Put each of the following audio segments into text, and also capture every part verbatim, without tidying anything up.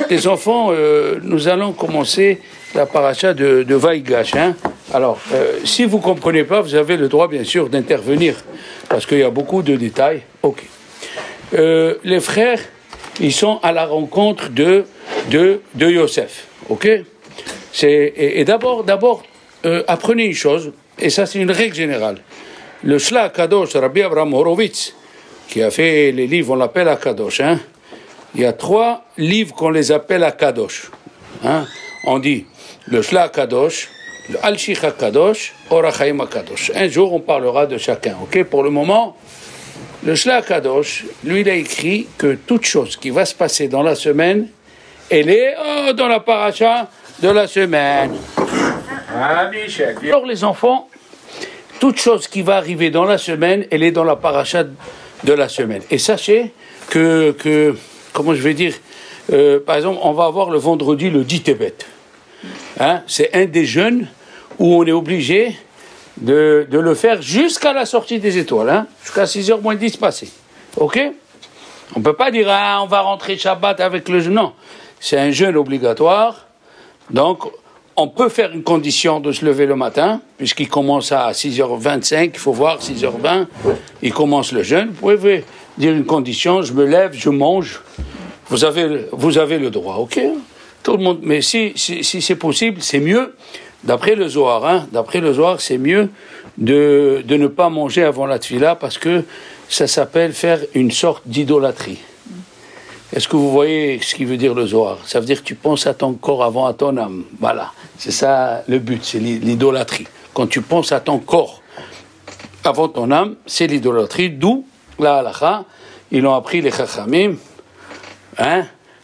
les enfants, euh, nous allons commencer la paracha de, de Vaïgash. Hein. Alors, euh, si vous ne comprenez pas, vous avez le droit, bien sûr, d'intervenir, parce qu'il y a beaucoup de détails. Ok. Euh, les frères, ils sont à la rencontre de, de, de Yosef. Ok. C'est, et, et d'abord, d'abord euh, apprenez une chose, et ça, c'est une règle générale. Le Shla Kadosh, Rabbi Abraham Horowitz, qui a fait les livres, on l'appelle Akadosh. Hein. Il y a trois livres qu'on les appelle Akadosh. Hein. On dit le Shla Kadosh, le Al-Shich Kadosh, Orachaim Kadosh. Un jour, on parlera de chacun. Ok. Pour le moment, le Shla Kadosh, lui, il a écrit que toute chose qui va se passer dans la semaine, elle est oh, dans la paracha de la semaine. Ah, Michel. Alors, les enfants, toute chose qui va arriver dans la semaine, elle est dans la paracha de la semaine. Et sachez que, que comment je vais dire, euh, par exemple, on va avoir le vendredi le dix Tébet. Hein, c'est un des jeûnes où on est obligé de, de le faire jusqu'à la sortie des étoiles, hein, jusqu'à six heures moins dix passé. Ok? On ne peut pas dire, ah, on va rentrer Shabbat avec le jeûne. Non, c'est un jeûne obligatoire. Donc, on peut faire une condition de se lever le matin, puisqu'il commence à six heures vingt-cinq, il faut voir, six heures vingt, il commence le jeûne. Vous pouvez dire une condition, je me lève, je mange, vous avez, vous avez le droit, ok? Tout le monde, mais si, si, si c'est possible, c'est mieux, d'après le Zohar, hein, d'après le Zohar, c'est mieux de, de ne pas manger avant la tfila, parce que ça s'appelle faire une sorte d'idolâtrie. Est-ce que vous voyez ce qui veut dire le Zohar? Ça veut dire que tu penses à ton corps avant à ton âme. Voilà, c'est ça le but, c'est l'idolâtrie. Quand tu penses à ton corps avant ton âme, c'est l'idolâtrie. D'où la halakha, ils l'ont appris les chachamim. Hein?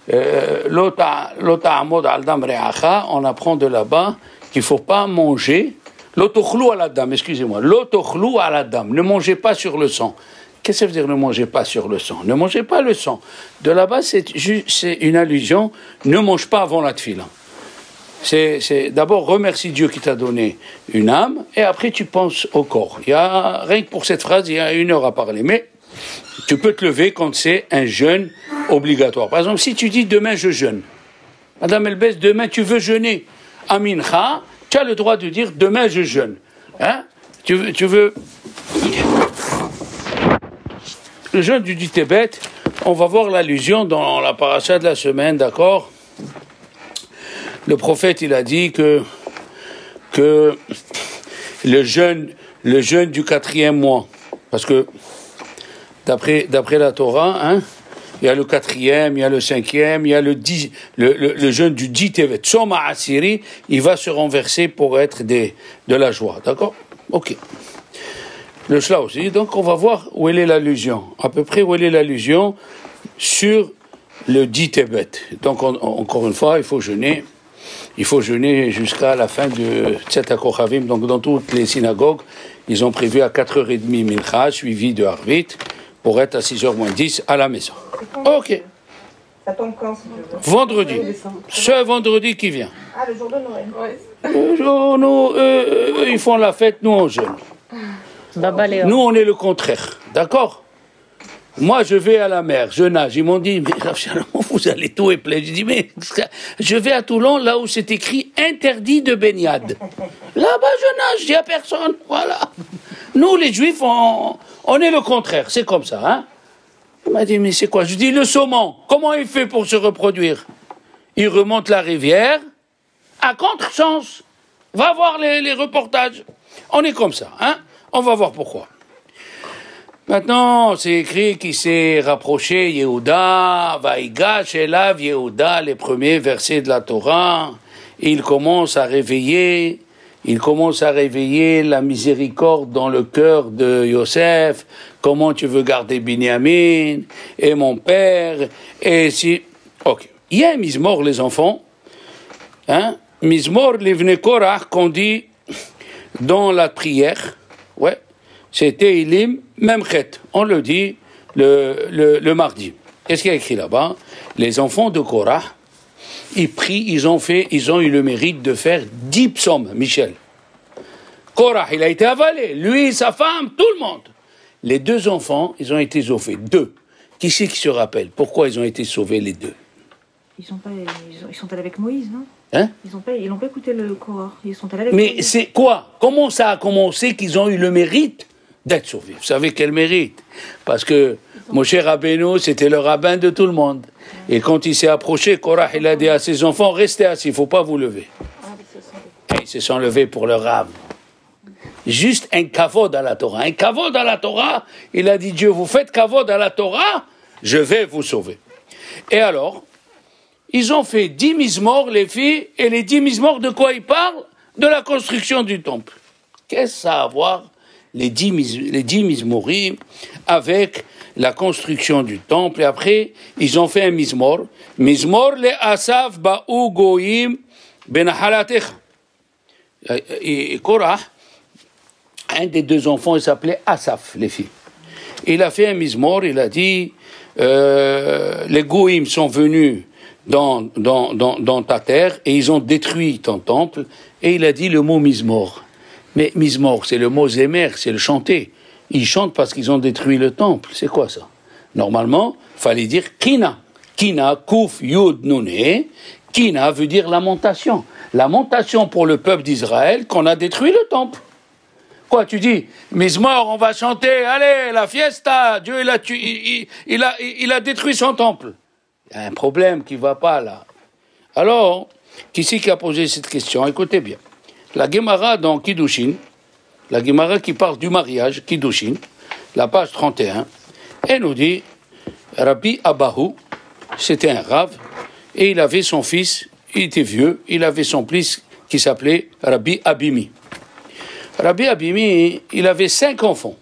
L'ota amod al dam re'acha, on apprend de là-bas qu'il ne faut pas manger. L'otochlou à la dame, excusez-moi. L'otochlou à la dame, ne mangez pas sur le sang. Qu'est-ce que ça veut dire ne mangez pas sur le sang? Ne mangez pas le sang. De là-bas, c'est, c'est une allusion, ne mange pas avant la tfila. C'est, c'est d'abord remercie Dieu qui t'a donné une âme, et après tu penses au corps. Il y a, rien que pour cette phrase, il y a une heure à parler. Mais tu peux te lever quand c'est un jeûne obligatoire. Par exemple, si tu dis demain je jeûne, Madame Elbès, demain tu veux jeûner à Mincha, tu as le droit de dire demain je jeûne. Hein? Tu veux... Tu veux... Le jeûne du dix Tébet, on va voir l'allusion dans la paracha de la semaine, d'accord? Le prophète, il a dit que, que le jeûne, le jeûne du quatrième mois, parce que d'après, d'après la Torah, hein, il y a le quatrième, il y a le cinquième, il y a le, dix, le, le, le jeûne du dix Tébet. Soma Asiri, il va se renverser pour être des, de la joie, d'accord? Ok. Le Shla aussi, donc on va voir où elle est l'allusion, à peu près où elle est l'allusion sur le dix Tébet. Donc on, on, encore une fois, il faut jeûner, il faut jeûner jusqu'à la fin de Tzet HaKochavim. Donc dans toutes les synagogues, ils ont prévu à quatre heures trente Mincha, suivi de Harvit, pour être à six heures moins dix à la maison. Ok. Ça tombe quand, si tu veux? Vendredi. Ce vendredi qui vient. Ah, le jour de Noël. Ouais. Le jour, nous, euh, eux, ils font la fête, nous on jeûne. Nous, on est le contraire, d'accord? Moi, je vais à la mer, je nage. Ils m'ont dit, mais vous allez tout épeler. Je dis, mais je vais à Toulon, là où c'est écrit interdit de baignade. Là-bas, je nage, je dis à personne, voilà. Nous, les Juifs, on, on est le contraire, c'est comme ça, hein? Il m'a dit, mais c'est quoi? Je dis, le saumon, comment il fait pour se reproduire? Il remonte la rivière, à contresens. Va voir les, les reportages. On est comme ça, hein? On va voir pourquoi. Maintenant, c'est écrit qu'il s'est rapproché, Yehuda, Vaïgash, Elav, Yehuda, les premiers versets de la Torah. Il commence à réveiller, il commence à réveiller la miséricorde dans le cœur de Yosef. Comment tu veux garder Binyamin, et mon père, et si... Ok. Il y a un Mizmor, les enfants, hein? Mizmor, Livnei Korach, qu'on dit dans la prière. Ouais, c'était Ilim Memchet. On le dit le, le, le mardi. Qu'est-ce qu'il y a écrit là-bas? Les enfants de Korah, ils prient, ils ont fait, ils ont eu le mérite de faire dix psaumes, Michel. Korah, il a été avalé. Lui, sa femme, tout le monde. Les deux enfants, ils ont été sauvés. Deux. Qui c'est qui se rappelle? Pourquoi ils ont été sauvés, les deux? Ils sont pas, ils, sont, ils sont allés avec Moïse, non? Hein? Ils n'ont pas, ils n'ont pas écouté le Korah. Ils sont allés avec Mais Moïse. c'est quoi? Comment ça a commencé qu'ils ont eu le mérite d'être sauvés? Vous savez quel mérite? Parce que Moshe Rabbeinu, c'était le rabbin de tout le monde. Et quand il s'est approché, Korah, il a dit à ses enfants, restez assis, il ne faut pas vous lever. Et ils se sont levés pour le rab. Juste un kavod à la Torah. Un kavod à la Torah, il a dit, Dieu, vous faites kavod à la Torah, je vais vous sauver. Et alors, ils ont fait dix mizmor, les filles, et les dix mizmor, de quoi ils parlent? De la construction du temple. Qu'est-ce que ça a à voir, les dix, les dix mizmorim, avec la construction du temple? Et après, ils ont fait un mizmor. Mizmor le asaf ba'u goyim benahalatecha. Et Korah, un des deux enfants, il s'appelait Asaph, les filles. Il a fait un mizmor, il a dit, euh, les goïms sont venus dans, dans, dans, dans ta terre et ils ont détruit ton temple, et il a dit le mot mizmor. Mais mizmor, c'est le mot zémer, c'est le chanter. Ils chantent parce qu'ils ont détruit le temple. C'est quoi ça? Normalement, il fallait dire kina. Kina, kouf, yud, nune. Kina veut dire lamentation. Lamentation pour le peuple d'Israël qu'on a détruit le temple. Quoi, tu dis, mizmor, on va chanter, allez, la fiesta, Dieu il a, tu, il, il, a, il a détruit son temple. Il y a un problème qui ne va pas là. Alors, qui c'est qui a posé cette question? Écoutez bien. La Gemara dans Kiddushin, la Gemara qui parle du mariage, Kiddushin, la page trente et un, elle nous dit, Rabbi Abahu, c'était un rave, et il avait son fils, il était vieux, il avait son fils qui s'appelait Rabbi Abimi. Rabbi Abimi, il avait cinq enfants.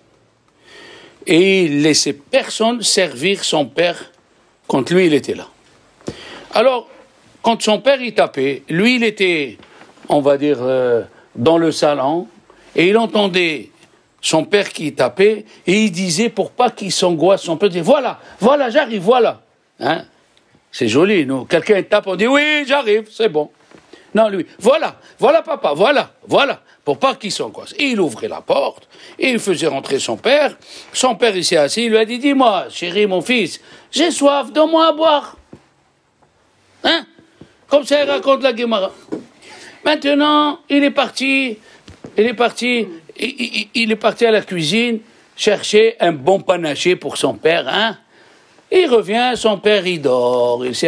Et il laissait personne servir son père quand lui, il était là. Alors, quand son père, il tapait, lui, il était, on va dire, euh, dans le salon, et il entendait son père qui tapait, et il disait, pour pas qu'il s'angoisse, son père disait, voilà, voilà, j'arrive, voilà. Hein? C'est joli, nous. Quelqu'un tape, on dit, oui, j'arrive, c'est bon. Non, lui, voilà, voilà papa, voilà, voilà, pour pas qu'il s'angoisse. Et il ouvrait la porte, et il faisait rentrer son père. Son père, il s'est assis, il lui a dit, dis-moi, chéri, mon fils, j'ai soif, donne-moi à boire. Hein? Comme ça, il raconte la Gemara. Maintenant, il est parti, il est parti, il, il, il est parti à la cuisine, chercher un bon panaché pour son père, hein? Il revient, son père, il dort, il s'est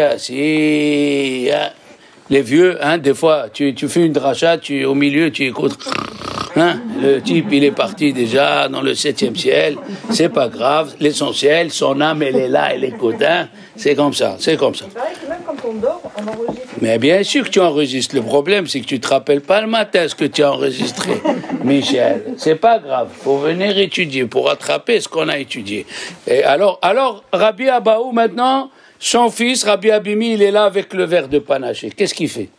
assis, hein? Les vieux, hein, des fois, tu, tu fais une dracha, tu es au milieu, tu écoutes. Hein, le type, il est parti déjà dans le septième ciel, c'est pas grave, l'essentiel, son âme, elle est là, elle écoute, hein, c'est comme ça, c'est comme ça. Il paraît que même quand on dort, on enregistre. Mais bien sûr que tu enregistres, le problème, c'est que tu te rappelles pas le matin ce que tu as enregistré, Michel, c'est pas grave, faut venir étudier, pour rattraper ce qu'on a étudié. Et alors, alors, Rabbi Abahu, maintenant, son fils, Rabbi Abimi, il est là avec le verre de panaché. Qu'est-ce qu'il fait?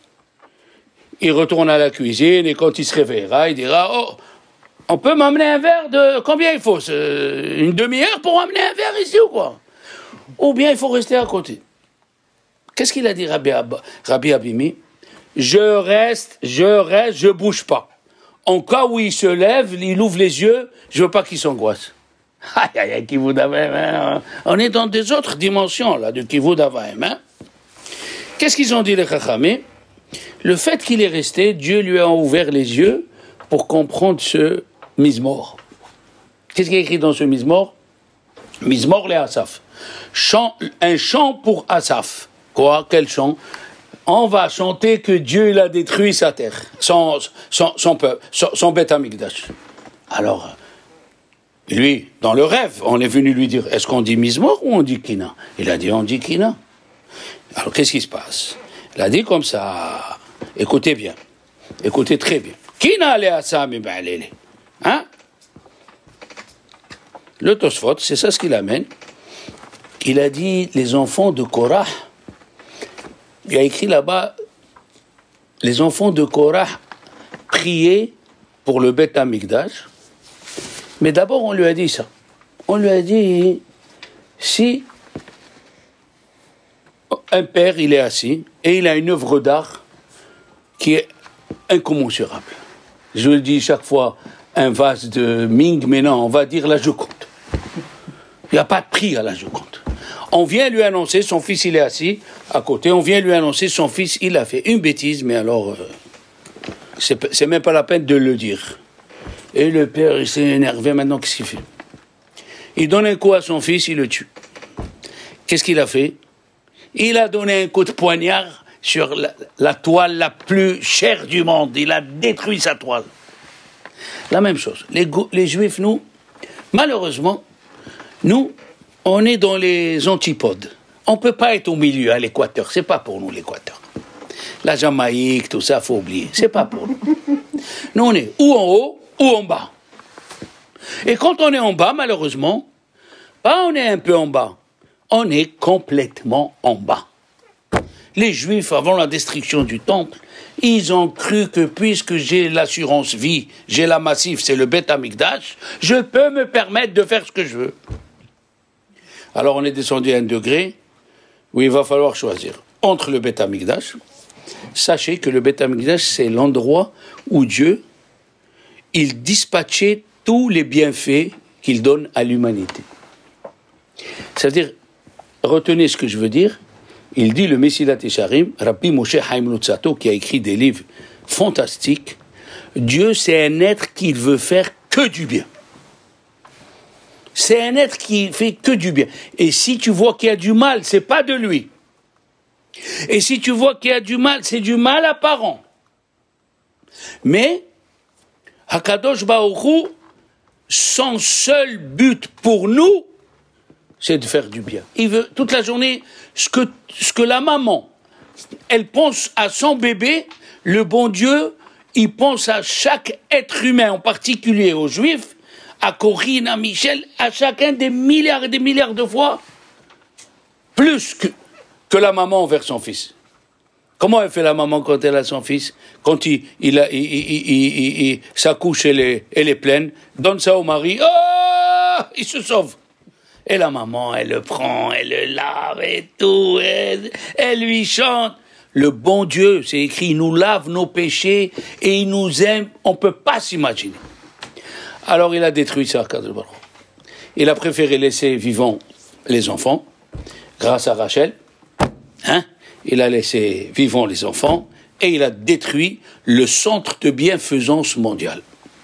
Il retourne à la cuisine et quand il se réveillera, il dira, oh, on peut m'amener un verre de... Combien il faut? Une demi-heure pour amener un verre ici ou quoi? Ou bien il faut rester à côté. Qu'est-ce qu'il a dit, Rabbi, Ab... Rabbi Abimi? Je reste, je reste, je bouge pas. En cas où il se lève, il ouvre les yeux, je veux pas qu'il s'angoisse. Aïe, aïe, aïe, Kivud Avaim. On est dans des autres dimensions, là, de Kivud Avaim. Hein? Qu'est-ce qu'ils ont dit, les Chachamim? Le fait qu'il est resté, Dieu lui a ouvert les yeux pour comprendre ce mizmor. Qu'est-ce qui est écrit dans ce mizmor? Mizmor le Asaf. Chant, un chant pour Asaf. Quoi? Quel chant? On va chanter que Dieu il a détruit sa terre, son, son, son peuple, son, son Beth Amikdash. Alors, lui, dans le rêve, on est venu lui dire, est-ce qu'on dit Mizmor ou on dit Kina? Il a dit, on dit Kina. Alors, qu'est-ce qui se passe? Il a dit comme ça, écoutez bien, écoutez très bien. Kina le Asam et Ba'alele. Hein? Le Tosfot, c'est ça ce qu'il amène. Il a dit, les enfants de Korah, il a écrit là-bas, les enfants de Korah priaient pour le Beth Amikdash. Mais d'abord, on lui a dit ça. On lui a dit, si un père, il est assis, et il a une œuvre d'art qui est incommensurable. Je le dis chaque fois, un vase de Ming, mais non, on va dire la Joconde. Il n'y a pas de prix à la Joconde. On vient lui annoncer, son fils, il est assis, à côté. On vient lui annoncer son fils, il a fait une bêtise, mais alors, euh, c'est, c'est même pas la peine de le dire. Et le père, il s'est énervé, maintenant, qu'est-ce qu'il fait? Il donne un coup à son fils, il le tue. Qu'est-ce qu'il a fait? Il a donné un coup de poignard sur la, la toile la plus chère du monde. Il a détruit sa toile. La même chose. Les, les Juifs, nous, malheureusement, nous, on est dans les antipodes. On ne peut pas être au milieu, à l'équateur. C'est pas pour nous, l'équateur. La Jamaïque, tout ça, faut oublier. C'est pas pour nous. Nous, on est ou en haut, ou en bas. Et quand on est en bas, malheureusement, pas on est un peu en bas, on est complètement en bas. Les Juifs, avant la destruction du temple, ils ont cru que puisque j'ai l'assurance vie, j'ai la massif, c'est le Beth Amikdash, je peux me permettre de faire ce que je veux. Alors on est descendu à un degré où il va falloir choisir entre le Beth Amikdash. Sachez que le Beth Amikdash, c'est l'endroit où Dieu, il dispatchait tous les bienfaits qu'il donne à l'humanité. C'est-à-dire, retenez ce que je veux dire, il dit le Mesilat Yesharim, Rabbi Moshe Chaim Luzzatto, qui a écrit des livres fantastiques, Dieu c'est un être qui veut faire que du bien. C'est un être qui fait que du bien. Et si tu vois qu'il y a du mal, c'est pas de lui. Et si tu vois qu'il y a du mal, c'est du mal apparent. Mais, Hakadosh Baruch Hu, son seul but pour nous, c'est de faire du bien. Il veut toute la journée, ce que, ce que la maman, elle pense à son bébé, le bon Dieu, il pense à chaque être humain, en particulier aux Juifs, à Corinne, à Michel, à chacun des milliards et des milliards de fois, plus que, que la maman envers son fils. Comment elle fait la maman quand elle a son fils? Quand il, il a, il, il, il, il, il, sa couche elle est, elle est pleine, donne ça au mari, oh, il se sauve. Et la maman, elle le prend, elle le lave et tout, elle, elle lui chante. Le bon Dieu, c'est écrit, il nous lave nos péchés et il nous aime, on ne peut pas s'imaginer. Alors il a détruit ça, il a préféré laisser vivants les enfants, grâce à Rachel, hein? Il a laissé vivants les enfants et il a détruit le centre de bienfaisance mondiale.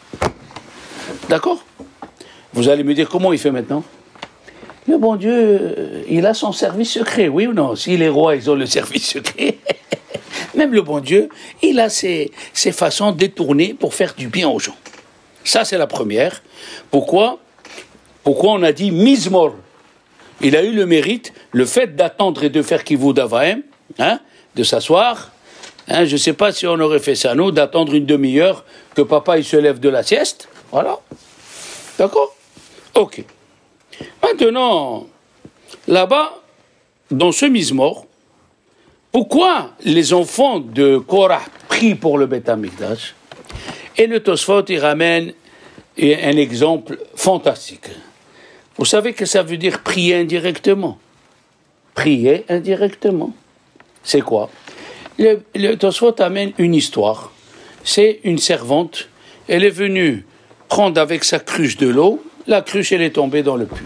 D'accord? Vous allez me dire comment il fait maintenant? Le bon Dieu, il a son service secret, oui ou non? Si les rois, ils ont le service secret, même le bon Dieu, il a ses, ses façons détournées pour faire du bien aux gens. Ça, c'est la première. Pourquoi? Pourquoi on a dit Mizmor? Il a eu le mérite, le fait d'attendre et de faire Kivud Avaim, hein, de s'asseoir. Hein, je ne sais pas si on aurait fait ça, nous, d'attendre une demi-heure que papa il se lève de la sieste. Voilà. D'accord? Ok. Maintenant, là-bas, dans ce Mizmor, pourquoi les enfants de Korah prient pour le Beth Amikdash? Et le Tosfot, il ramène un exemple fantastique. Vous savez que ça veut dire prier indirectement. Prier indirectement. C'est quoi? Le, le Tosfot amène une histoire. C'est une servante, elle est venue prendre avec sa cruche de l'eau, la cruche elle est tombée dans le puits.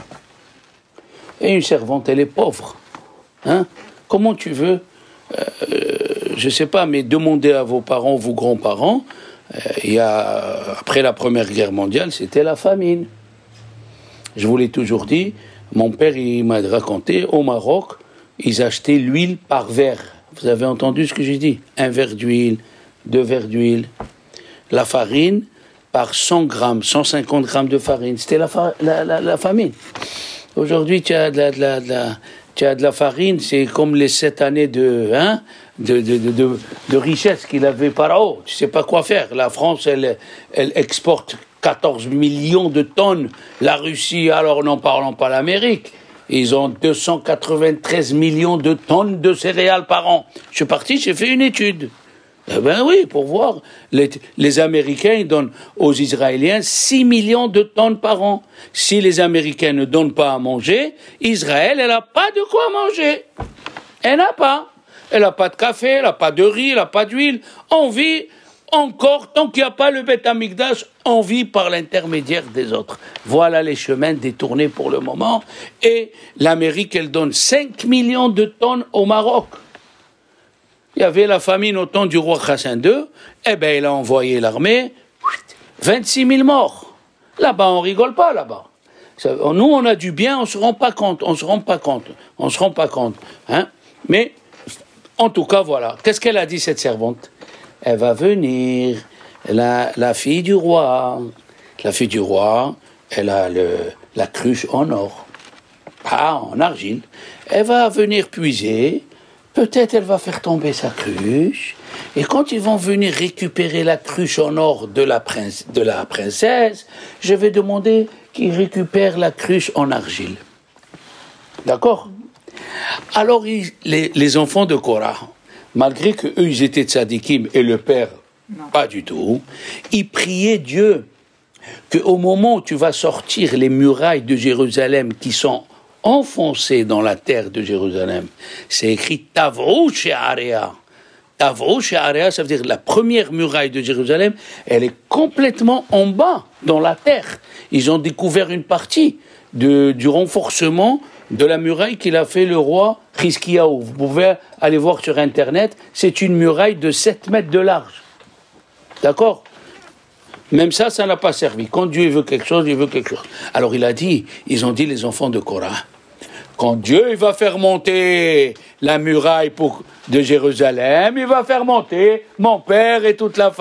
Et une servante, elle est pauvre. Hein? Comment tu veux, euh, je ne sais pas, mais demandez à vos parents, vos grands-parents, euh, il y a, après la Première Guerre mondiale, c'était la famine. Je vous l'ai toujours dit, mon père il m'a raconté, au Maroc, ils achetaient l'huile par verre. Vous avez entendu ce que j'ai dit? Un verre d'huile, deux verres d'huile. La farine, par cent grammes, cent cinquante grammes de farine. C'était la, fa la, la, la famine. Aujourd'hui, tu as de la, de la, de la, tu as de la farine, c'est comme les sept années de, hein, de, de, de, de, de richesse qu'il avait Pharao. Tu ne sais pas quoi faire. La France, elle, elle exporte quatorze millions de tonnes. La Russie, alors n'en parlons pas l'Amérique, ils ont deux cent quatre-vingt-treize millions de tonnes de céréales par an. Je suis parti, j'ai fait une étude. Eh bien oui, pour voir. Les, les Américains, ils donnent aux Israéliens six millions de tonnes par an. Si les Américains ne donnent pas à manger, Israël, elle n'a pas de quoi manger. Elle n'a pas. Elle n'a pas de café, elle n'a pas de riz, elle n'a pas d'huile. On vit encore, tant qu'il n'y a pas le Beth Amikdash, on vit par l'intermédiaire des autres. Voilà les chemins détournés pour le moment. Et l'Amérique, elle donne cinq millions de tonnes au Maroc. il y avait la famine au temps du roi Hassan deux, eh bien, il a envoyé l'armée, vingt-six mille morts. Là-bas, on rigole pas, là-bas. Nous, on a du bien, on ne se rend pas compte, on ne se rend pas compte, on ne se rend pas compte. Hein? Mais, en tout cas, voilà. Qu'est-ce qu'elle a dit, cette servante? Elle va venir, la, la fille du roi. La fille du roi, elle a le, la cruche en or. Ah, en argile. Elle va venir puiser, peut-être elle va faire tomber sa cruche, et quand ils vont venir récupérer la cruche en or de la, prince, de la princesse, je vais demander qu'ils récupèrent la cruche en argile. D'accord? Alors, ils, les, les enfants de Korah, malgré qu'eux, ils étaient tzadikim, et le père, non. Pas du tout, ils priaient Dieu qu'au moment où tu vas sortir les murailles de Jérusalem qui sont enfoncées dans la terre de Jérusalem, c'est écrit Tavrou She'area. Tavrou She'area, ça veut dire la première muraille de Jérusalem, elle est complètement en bas, dans la terre. Ils ont découvert une partie de, du renforcement de la muraille qu'il a fait le roi Hiskiyahu. Vous pouvez aller voir sur Internet, c'est une muraille de sept mètres de large. D'accord ? Même ça, ça n'a pas servi. Quand Dieu veut quelque chose, il veut quelque chose. Alors il a dit, ils ont dit les enfants de Korah, quand Dieu il va faire monter la muraille pour, de Jérusalem, il va faire monter mon père et toute la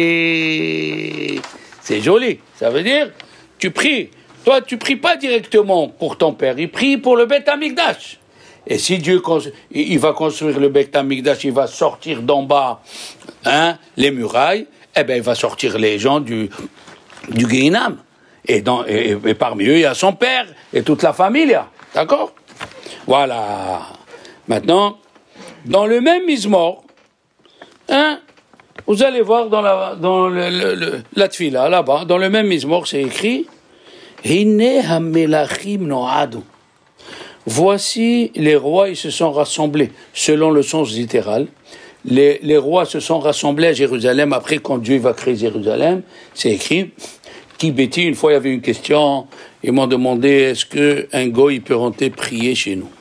famille. C'est joli. Ça veut dire, tu pries. Toi, tu pries pas directement pour ton père, il prie pour le Beth Amikdash. Et si Dieu il va construire le Beth Amikdash, il va sortir d'en bas hein, les murailles, eh bien, il va sortir les gens du, du Guéhinam. Et, dans, et, et parmi eux, il y a son père et toute la famille. D'accord? Voilà. Maintenant, dans le même Mizmor, hein, vous allez voir dans la, dans le, le, le, la Tfila, là-bas, dans le même Mizmor, c'est écrit Hine hamelachim noadu. Voici les rois, ils se sont rassemblés, selon le sens littéral. Les, les rois se sont rassemblés à Jérusalem après quand Dieu va créer Jérusalem. C'est écrit. Kibeti, une fois il y avait une question, ils m'ont demandé est-ce qu'un goy peut rentrer prier chez nous?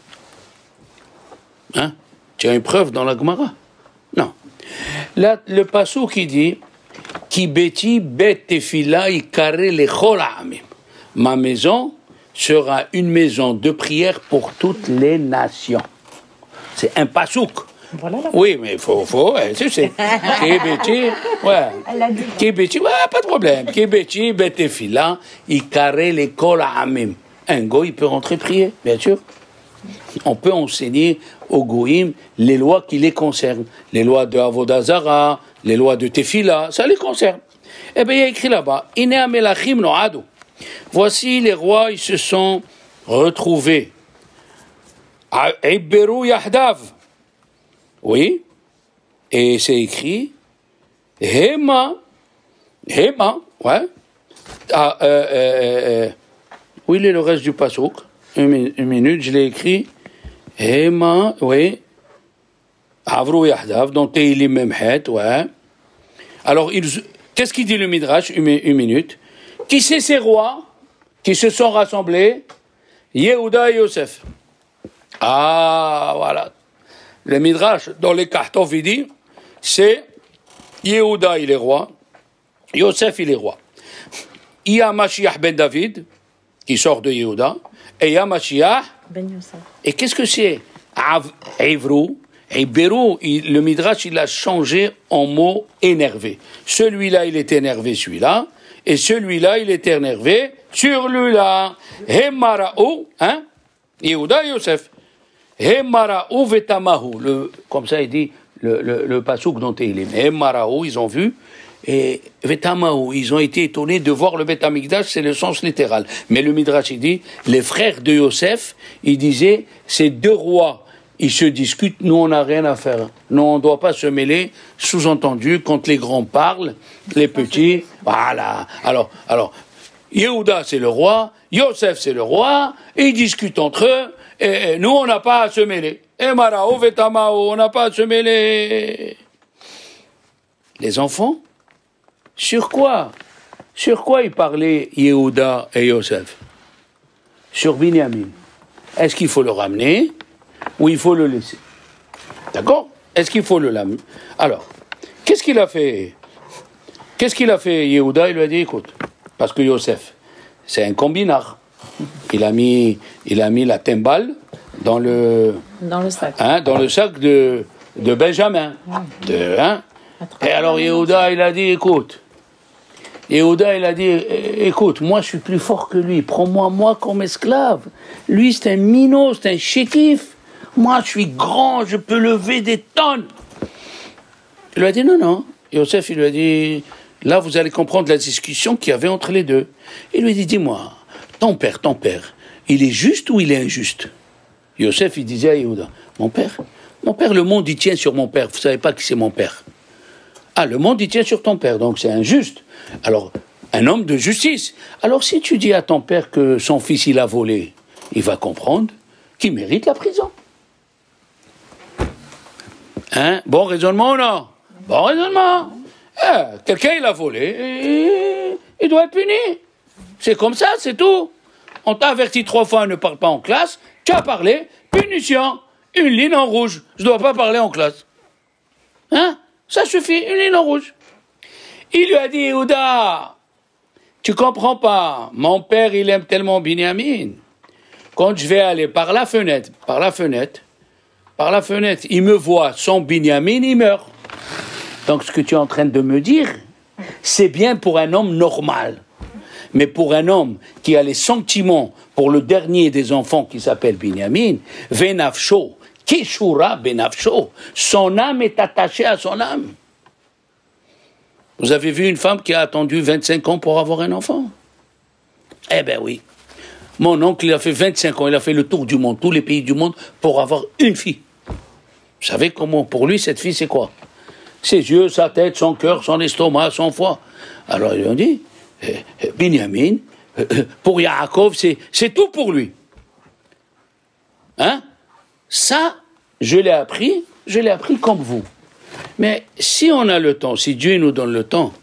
Hein? Tu as une preuve dans la Gemara? Non. Là, le passou qui dit Kibeti bet tefila ikare lechol ha'amim. Ma maison sera une maison de prière pour toutes les nations. C'est un passouk. Voilà, oui, mais il faut, faut, ouais, tu sais. Kibeti, ouais. Kibeti, ouais, pas de problème. Kibeti, betefila, ikare l'école à Amim. Un goy, il peut rentrer prier, bien sûr. On peut enseigner aux goïms les lois qui les concernent. Les lois de Avodah Zara, les lois de Tefila, ça les concerne. Eh bien, il y a écrit là-bas, Ine amelachim no'adu. Voici les rois, ils se sont retrouvés. Iberu yahdav. Oui, et c'est écrit Hema, Hema, ouais. Ah, euh, euh, euh, où il est le reste du passouk? Une, une minute, je l'ai écrit. Hema, oui. Avru Yahdav, dans Teilim Memhet, ouais. Alors, il, qu'est-ce qu'il dit le Midrash? Une, une minute. Qui c'est ces rois qui se sont rassemblés? Yehuda et Yosef. Ah, voilà. Le Midrash, dans les cartons, il dit, c'est Yehuda, il est roi, Yosef, il est roi. Il y a Mashiach ben David, qui sort de Yehuda, et il y a Mashiach ben Yosef. Et qu'est-ce que c'est? Evrou, et Berou, le Midrash, il a changé en mot énervé. Celui-là, il est énervé, celui-là, et celui-là, il est énervé sur lui-là. Hemaraou, hein? Yehuda et Yosef. Hemaraou vetamahu, le, comme ça il dit le, le, le pasouk dont il est. Hemaraou, ils ont vu, et vetamahu, ils ont été étonnés de voir le Beth Amikdash, c'est le sens littéral. Mais le Midrash, il dit, les frères de Yosef, ils disaient, ces deux rois, ils se discutent, nous on n'a rien à faire. Nous on ne doit pas se mêler, sous-entendu, quand les grands parlent, les petits, voilà. Alors, alors, Yehuda c'est le roi, Yosef c'est le roi, et ils discutent entre eux, et nous, on n'a pas à se mêler. Et Marao, Vetamao, on n'a pas à se mêler. Les enfants, sur quoi? Sur quoi ils parlaient Yehuda et Yosef? Sur Binyamin. Est-ce qu'il faut le ramener ou il faut le laisser? D'accord? Est-ce qu'il faut le lamer? Alors, qu'est-ce qu'il a fait? Qu'est-ce qu'il a fait, Yehuda? Il lui a dit, écoute, parce que Yosef, c'est un combinard. Il a mis, il a mis la timbale dans le, dans le sac, hein, dans le sac de, de Benjamin. De, hein. Et alors Yehuda, il a dit, écoute, Yehuda, il a dit, écoute, moi je suis plus fort que lui, prends-moi moi comme esclave. Lui c'est un minot, c'est un chétif. Moi je suis grand, je peux lever des tonnes. Il lui a dit, non, non. Yosef, il lui a dit, là vous allez comprendre la discussion qu'il y avait entre les deux. Il lui a dit, dis-moi, ton père, ton père, il est juste ou il est injuste? Yosef, il disait à Yehuda, mon père, mon père, le monde, il tient sur mon père. Vous ne savez pas qui c'est mon père. Ah, le monde, il tient sur ton père, donc c'est injuste. Alors, un homme de justice. Alors, si tu dis à ton père que son fils, il a volé, il va comprendre qu'il mérite la prison. Hein? Bon raisonnement ou non? Bon raisonnement. Eh, quelqu'un, il a volé, il doit être puni. C'est comme ça, c'est tout. On t'a averti trois fois, ne parle pas en classe. Tu as parlé, punition, une ligne en rouge. Je ne dois pas parler en classe. Hein? Ça suffit, une ligne en rouge. Il lui a dit, Yehuda, tu comprends pas, mon père, il aime tellement Binyamin. Quand je vais aller par la fenêtre, par la fenêtre, par la fenêtre, il me voit, son Binyamin, il meurt. Donc ce que tu es en train de me dire, c'est bien pour un homme normal. Mais pour un homme qui a les sentiments pour le dernier des enfants qui s'appelle Binyamin, Venafsho, Kishura Benafsho, son âme est attachée à son âme. Vous avez vu une femme qui a attendu vingt-cinq ans pour avoir un enfant? Eh bien oui. Mon oncle, il a fait vingt-cinq ans, il a fait le tour du monde, tous les pays du monde, pour avoir une fille. Vous savez comment, pour lui, cette fille, c'est quoi? Ses yeux, sa tête, son cœur, son estomac, son foie. Alors ils lui ont dit, Binyamin, pour Yaakov, c'est tout pour lui. Hein? Ça, je l'ai appris, je l'ai appris comme vous. Mais si on a le temps, si Dieu nous donne le temps,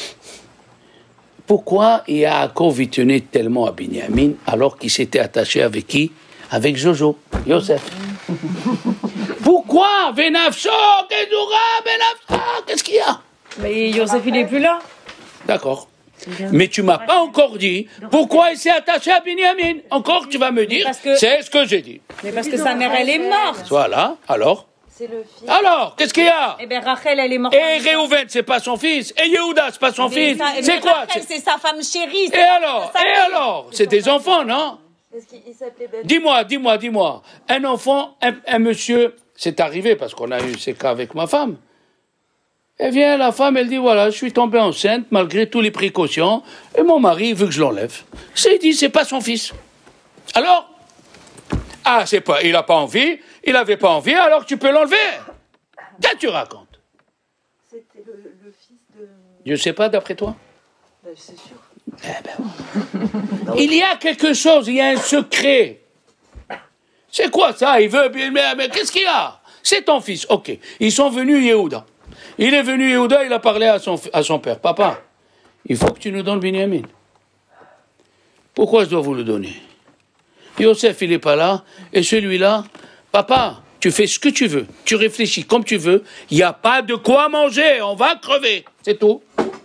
pourquoi Yaakov y tenait tellement à Binyamin alors qu'il s'était attaché avec qui? Avec Jojo, Yosef. Pourquoi? Benafsho, Kedura, Benafsho, qu'est-ce qu'il y a? Mais Yosef, il n'est plus là. D'accord. Mais tu m'as pas encore dit pourquoi il s'est attaché à Binyamin. Encore, tu vas me dire, que... c'est ce que j'ai dit. Mais parce que sa mère, elle est morte. Voilà, alors C'est le fils. Alors, qu'est-ce qu'il y a? Eh bien, Rachel, elle est morte. Et Réhouven, c'est pas son fils. Et Yehuda, c'est pas son fils. C'est quoi? Rachel, c'est sa femme chérie. Et alors? Et alors? C'est des enfants, non? Est-ce qu'il s'appelait Ben? Dis-moi, dis-moi, dis-moi. Un enfant, un, un monsieur, c'est arrivé parce qu'on a eu ces cas avec ma femme. Et vient la femme, elle dit, voilà, je suis tombée enceinte malgré toutes les précautions, et mon mari veut que je l'enlève. C'est dit, c'est pas son fils. Alors? Ah, c'est pas, il a pas envie, il avait pas envie, alors tu peux l'enlever. Qu'est-ce que tu racontes? C'était le, le fils de... Je sais pas, d'après toi? Ben, c'est sûr. Eh ben, il y a quelque chose, il y a un secret. C'est quoi ça? Il veut, mais, mais qu'est-ce qu'il y a? C'est ton fils, ok. Ils sont venus, Yehuda. Il est venu, Yehuda, il a parlé à son, à son père. Papa, il faut que tu nous donnes Binyamin. Pourquoi je dois vous le donner? Yosef, il n'est pas là. Et celui-là, papa, tu fais ce que tu veux. Tu réfléchis comme tu veux. Il n'y a pas de quoi manger. On va crever. C'est tout.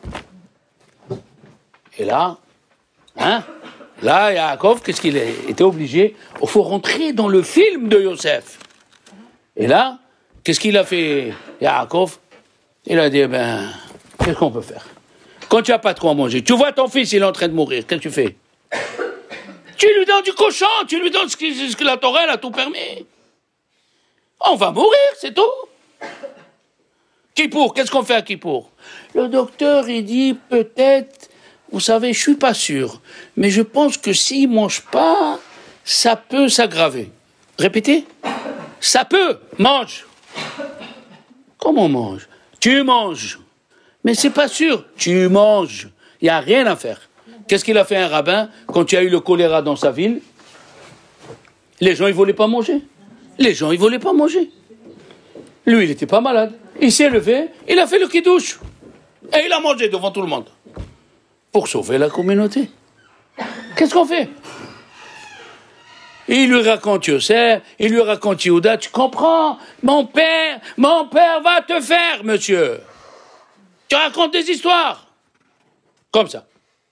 Et là, hein? Là, Yaakov, qu'est-ce qu'il était obligé? Il faut rentrer dans le film de Yosef. Et là, qu'est-ce qu'il a fait, Yaakov? Il a dit, eh ben, qu'est-ce qu'on peut faire? Quand tu n'as pas de quoi manger, tu vois ton fils, il est en train de mourir, qu'est-ce que tu fais? Tu lui donnes du cochon, tu lui donnes ce que, ce que la Torah elle a tout permis. On va mourir, c'est tout. Kippour, qu'est-ce qu'on fait à Kippour? Le docteur, il dit, peut-être, vous savez, je ne suis pas sûr, mais je pense que s'il ne mange pas, ça peut s'aggraver. Répétez? Ça peut, mange. Comment on mange? Tu manges. Mais c'est pas sûr. Tu manges. Il n'y a rien à faire. Qu'est-ce qu'il a fait un rabbin quand il y a eu le choléra dans sa ville? Les gens, ils ne voulaient pas manger. Les gens, ils ne voulaient pas manger. Lui, il n'était pas malade. Il s'est levé, il a fait le kidouche. Et il a mangé devant tout le monde. Pour sauver la communauté. Qu'est-ce qu'on fait? il lui raconte Yosef, il lui raconte Yehuda, tu comprends? Mon père, mon père va te faire, monsieur. Tu racontes des histoires. Comme ça.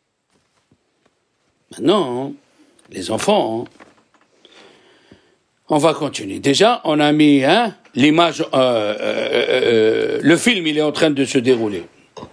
Maintenant, les enfants, on va continuer. Déjà, on a mis hein, l'image, euh, euh, euh, le film, il est en train de se dérouler.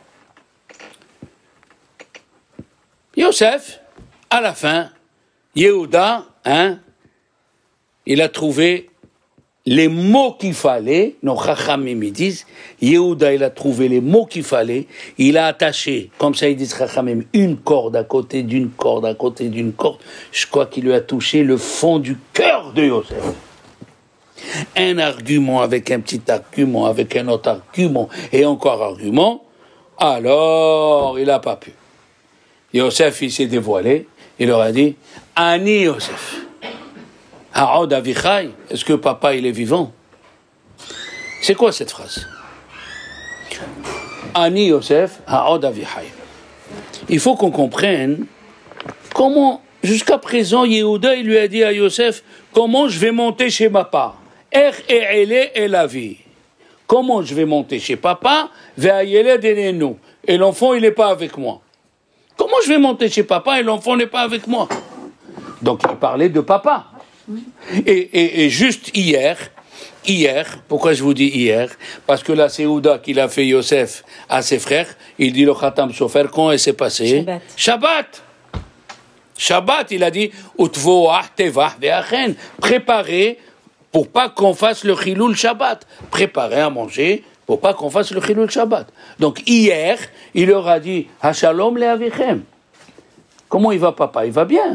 Yosef, à la fin, Yehuda, hein, il a trouvé les mots qu'il fallait, nos chachamim ils disent, Yehuda il a trouvé les mots qu'il fallait, il a attaché, comme ça ils disent chachamim, une corde à côté d'une corde, à côté d'une corde, je crois qu'il lui a touché le fond du cœur de Yosef. Un argument avec un petit argument, avec un autre argument, et encore argument, alors il n'a pas pu. Yosef il s'est dévoilé, il leur a dit, Ani Yosef. Ha'od avichai, est-ce que papa il est vivant? C'est quoi cette phrase? Ani Yosef, ha'od avichai. Il faut qu'on comprenne comment, jusqu'à présent, Yehuda il lui a dit à Yosef, comment je vais monter chez papa? Er e'ele elavi. Comment je vais monter chez papa? Ve'ayele denenu. Et l'enfant il n'est pas avec moi. Comment je vais monter chez papa et l'enfant n'est pas avec moi? Donc il parlait de papa. Et, et, et juste hier, hier, pourquoi je vous dis hier? Parce que la Séouda qu'il a fait Yosef à ses frères, il dit le Khatam Sofer, quand elle s'est passée? Shabbat. Shabbat. Shabbat, il a dit, Utvoah tevah ve'achen. Préparer pour pas qu'on fasse le Chiloul Shabbat. Préparer à manger pour pas qu'on fasse le Chiloul Shabbat. Donc hier, il leur a dit, Hashalom le'avichem. Comment il va papa? Il va bien.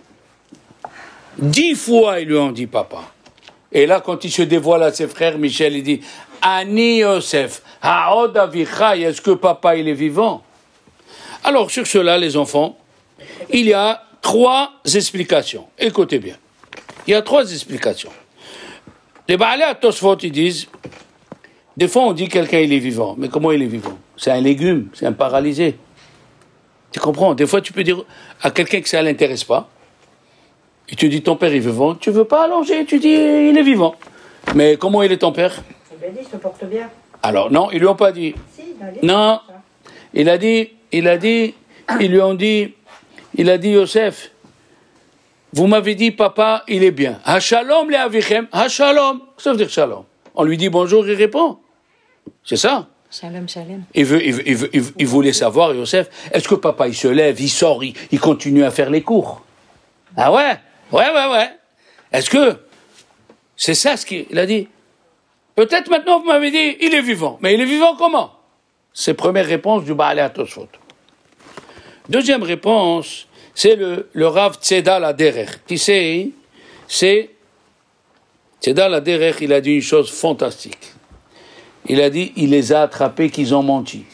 Dix fois, ils lui ont dit papa. Et là, quand il se dévoile à ses frères, Michel, il dit, Ani Yosef, ha'od avichai, est-ce que papa, il est vivant? Alors, sur cela, les enfants, il y a trois explications. Écoutez bien. Il y a trois explications. Les Baalei HaTosfot, ils disent, des fois, on dit quelqu'un, il est vivant. Mais comment il est vivant? C'est un légume, c'est un paralysé. Tu comprends? Des fois, tu peux dire à quelqu'un que ça ne l'intéresse pas. Et tu dis, ton père est vivant, tu veux pas allonger, tu dis, il est vivant. Mais comment il est ton père? Il a dit, il se porte bien. Alors, non, ils lui ont pas dit. Si, dans les Non, il a dit, il a dit, ils lui ont dit, il a dit, Yosef, vous m'avez dit, papa, il est bien. Hashalom le avichem, hashalom. Ça veut dire shalom. On lui dit bonjour, il répond. C'est ça. Shalom, shalom. Il, veut, il, veut, il, veut, il, veut, il voulait savoir, Yosef, est-ce que papa, il se lève, il sort, il, il continue à faire les cours? Ah ouais? Ouais, ouais, ouais. Est-ce que c'est ça ce qu'il a dit? Peut-être maintenant vous m'avez dit, il est vivant. Mais il est vivant comment? C'est première réponse du Baalei HaTosfot. Deuxième réponse, c'est le, le Rav Tzedal HaDerech. Qui c'est? C'est Tzedal HaDerech, il a dit une chose fantastique. Il a dit, il les a attrapés qu'ils ont menti.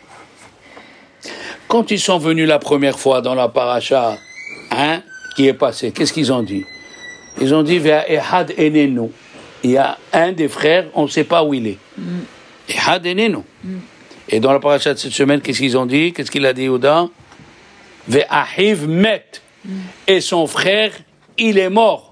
Quand ils sont venus la première fois dans la paracha, hein, qui est passé, qu'est-ce qu'ils ont dit? Ils ont dit, Ve'a ehad enenu. Il y a un des frères, on ne sait pas où il est. Mm. Ehad enenu. Mm. Et dans la paracha de cette semaine, qu'est-ce qu'ils ont dit? Qu'est-ce qu'il a dit, Yehuda? Ve'ahiv met. Mm. Et son frère, il est mort.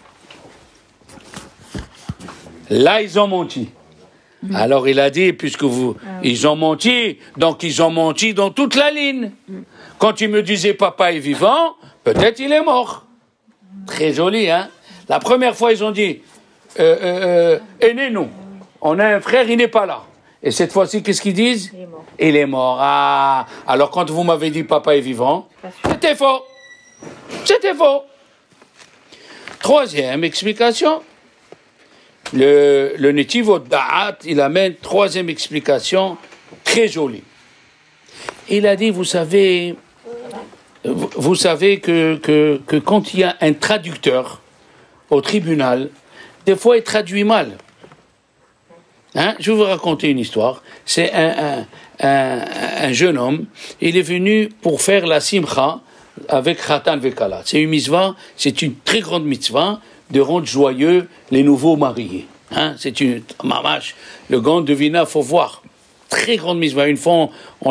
Là, ils ont menti. Mm. Alors il a dit, puisque vous, ah, oui. ils ont menti, donc ils ont menti dans toute la ligne. Mm. Quand ils me disaient papa est vivant, peut-être il est mort. Mm. Très joli, hein? La première fois, ils ont dit, euh, euh, aînez-nous. On a un frère, il n'est pas là. Et cette fois-ci, qu'est-ce qu'ils disent? Il est mort. Il est mort. Ah, alors quand vous m'avez dit papa est vivant, c'était faux. C'était faux. Troisième explication. Le, le Netivot Da'at, il amène troisième explication très jolie. Il a dit, vous savez, vous, vous savez que, que, que quand il y a un traducteur au tribunal, des fois il traduit mal. Hein? Je vais vous raconter une histoire. C'est un, un, un, un jeune homme, il est venu pour faire la simcha avec Khatan Vekala. C'est une mitzvah, c'est une très grande mitzvah de rendre joyeux les nouveaux mariés. Hein? C'est une mamache. Le grand devina, faut voir. Très grande mitzvah. Une fois, on, on l'a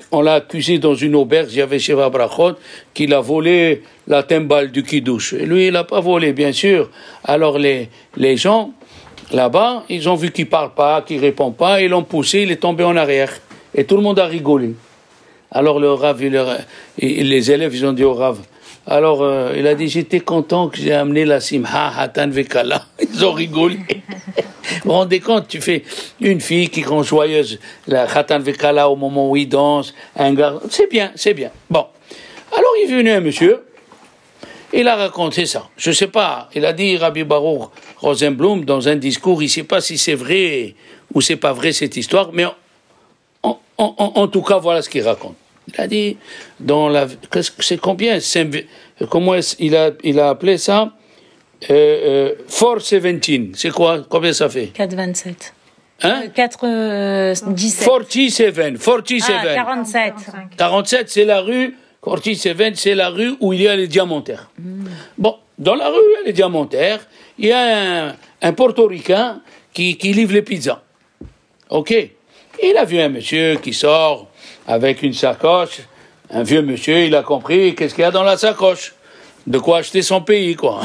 on l'a accusé dans une auberge, il y avait Sheva Brachot, qu'il a volé la timbale du Kiddush. Et lui, il n'a pas volé, bien sûr. Alors les, les gens, là-bas, ils ont vu qu'il ne parle pas, qu'il ne répond pas, ils l'ont poussé, il est tombé en arrière. Et tout le monde a rigolé. Alors le Rav, il, les élèves, ils ont dit au Rav, alors euh, il a dit, j'étais content que j'ai amené la Simha, Hatan Vekala. Ils ont rigolé. Vous vous rendez compte, tu fais une fille qui rend joyeuse la Hatan Vekala au moment où il danse, un gars, c'est bien, c'est bien. Bon, alors il est venu un monsieur, il a raconté ça. Je ne sais pas, il a dit, Rabbi Baruch Rosenblum, dans un discours, il ne sait pas si c'est vrai ou c'est pas vrai cette histoire, mais en, en, en, en tout cas, voilà ce qu'il raconte. Il a dit, dans la, c'est combien, comment il a, il a appelé ça, euh, euh, quatre dix-sept, c'est quoi, combien ça fait? quatre vingt-sept. Hein? Euh, quatre dix-sept. quarante-sept, quarante-sept. Ah, quarante-sept. quarante-sept, c'est la rue, quarante-sept, c'est la rue où il y a les diamantaires. Mm. Bon, dans la rue où il y a les diamantaires, il y a un, un portoricain qui, qui livre les pizzas. Ok? Il a vu un monsieur qui sort avec une sacoche, un vieux monsieur, il a compris qu'est-ce qu'il y a dans la sacoche. De quoi acheter son pays, quoi.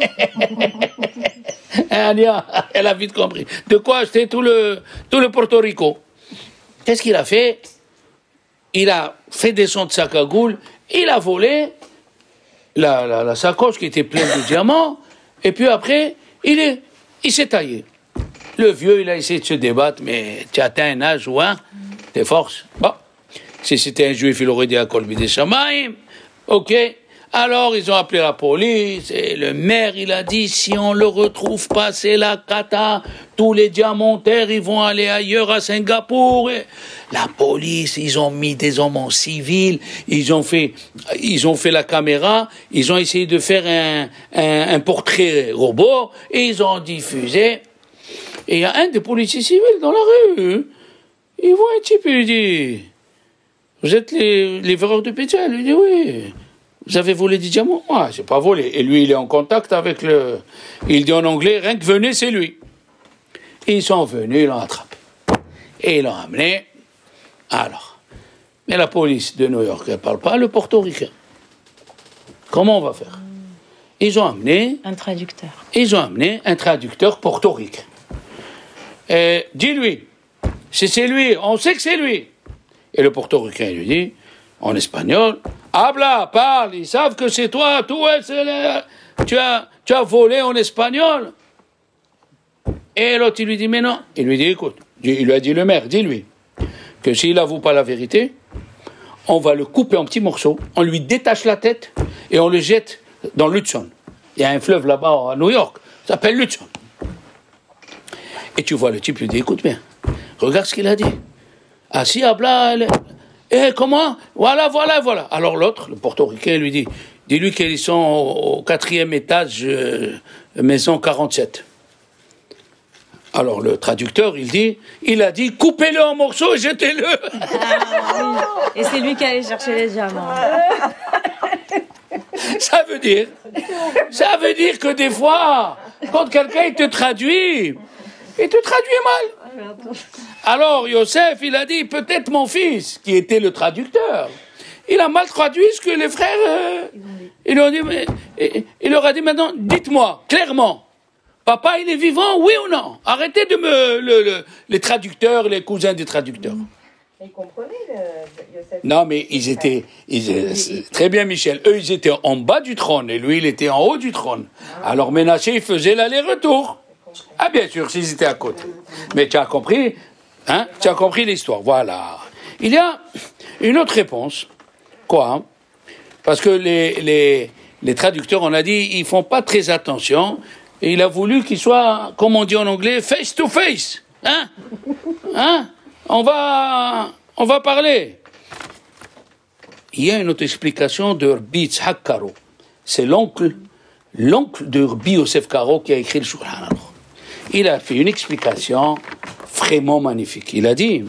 Ania, elle a vite compris. De quoi acheter tout le, tout le Porto Rico. Qu'est-ce qu'il a fait? Il a fait descendre sa cagoule, il a volé la, la, la sacoche qui était pleine de diamants, et puis après, il est, il s'est taillé. Le vieux, il a essayé de se débattre, mais tu atteins un âge où, hein, tes forces. Bon. Si c'était un juif, il aurait dit à Kolbi des Shamaim. Ok. Alors, ils ont appelé la police, et le maire, il a dit, si on le retrouve pas, c'est la cata. Tous les diamantaires, ils vont aller ailleurs à Singapour. Et la police, ils ont mis des hommes en civil, ils ont fait, ils ont fait la caméra, ils ont essayé de faire un, un, un portrait robot, et ils ont diffusé. Et il y a un des policiers civils dans la rue. Il voit un type, il lui dit, vous êtes les, les voleurs de pizza? Il lui dit, oui. Vous avez volé des diamants? Moi, j'ai pas volé. Et lui, il est en contact avec le... Il dit en anglais, rien que venez, c'est lui. Ils sont venus, ils l'ont attrapé. Et ils l'ont amené. Alors, mais la police de New York, elle parle pas le portoricain. Comment on va faire? Ils ont amené... Un traducteur. Ils ont amené un traducteur portoricain. Et dis-lui, si c'est lui, on sait que c'est lui. Et le portoricain lui dit, en espagnol, habla, parle, ils savent que c'est toi, toi tu, as, tu as volé en espagnol. Et l'autre, il lui dit, mais non. Il lui dit, écoute, il lui a dit le maire, dis-lui, que s'il n'avoue pas la vérité, on va le couper en petits morceaux, on lui détache la tête et on le jette dans l'Hudson. Il y a un fleuve là-bas à New York, ça s'appelle l'Hudson. Et tu vois, le type lui dit, écoute bien, regarde ce qu'il a dit. Ah si, habla, eh, comment? Voilà, voilà, voilà. Alors l'autre, le portoricain, lui dit, dis-lui qu'ils sont au, au quatrième étage, euh, maison quarante-sept. Alors le traducteur, il dit, il a dit, coupez-le en morceaux et jetez-le. Ah, oui. Et c'est lui qui allait chercher les diamants. Ça veut dire, ça veut dire que des fois, quand quelqu'un il te traduit, il te traduit mal. Alors Yosef, il a dit, peut-être mon fils, qui était le traducteur, il a mal traduit ce que les frères, euh, ils ont dit, mais, il leur a dit maintenant, dites-moi clairement, papa il est vivant, oui ou non? Arrêtez de me, le, le, les traducteurs, les cousins des traducteurs. Ils comprenaient le Yosef. Non, mais ils étaient, ils, très bien Michel, eux ils étaient en bas du trône, et lui il était en haut du trône. Alors Ménaché, il faisait l'aller-retour. Ah bien sûr, s'ils étaient à côté. Mais tu as compris, hein? Tu as compris l'histoire, voilà. Il y a une autre réponse. Quoi, hein? Parce que les, les, les traducteurs, on a dit, ils font pas très attention, et il a voulu qu'ils soient, comme on dit en anglais, face to face. Hein? Hein? On va, on va parler. Il y a une autre explication de Rabbi Yitzhak Karo. C'est l'oncle, l'oncle de Rabbi Yosef Karo qui a écrit le Shulchan Aruch. Il a fait une explication vraiment magnifique. Il a dit,